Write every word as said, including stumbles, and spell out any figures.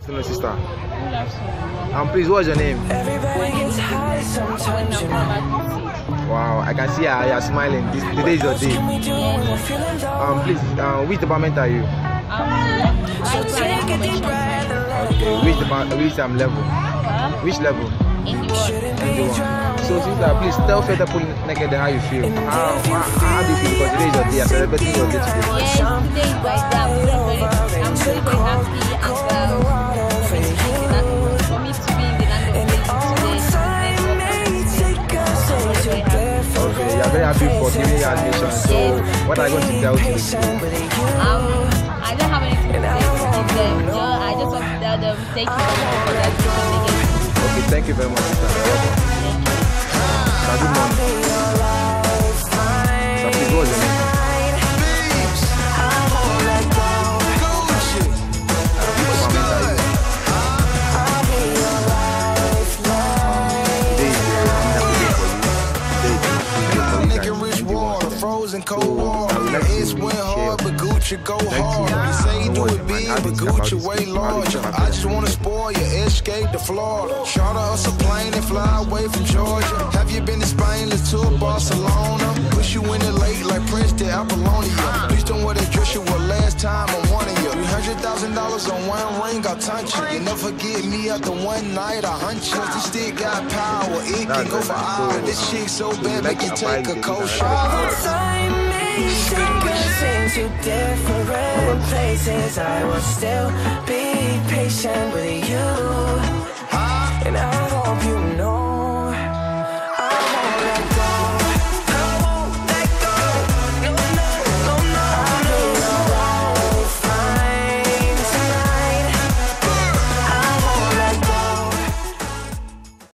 afternoon, sister. Um, please, what's your name? Wow, I can see you are smiling. This, today is your day. Um, please, uh, which department are you? Okay, which department? Which um level? Which level? In the one. So, sister, please tell further polytechnic how you feel. How, how, how do you feel? Because today is your day. You're celebrating your day today. Yes, today is my day. I'm very, very, I'm very, very happy and um, for me to be in the land of today. Okay, you are very happy for giving your admission. So, what are you going to tell to the school? Um, I don't have anything to say to them. I just want to tell them thank you for that. Okay, thank you very much, sister. You're welcome. Good morning. So please, what's your name? Frozen cold water. It's went hard, but Gucci go hard. You say you do it big, but Gucci way larger. I just wanna spoil you, escape to Florida. Charter us a plane and fly away from Georgia. Have you been to Spain? Let's tour Barcelona. Push you in the lake like Prince to Apollonia. Please don't wear that dress you wore last time I'm warning you. Three hundred thousand dollars on one ring, I'll touch you. You never forget me after one night, I hunt you. This stick got power, it can go for hours. This chick so bad, make you take a cold shower. Take us into different places. I will still be patient with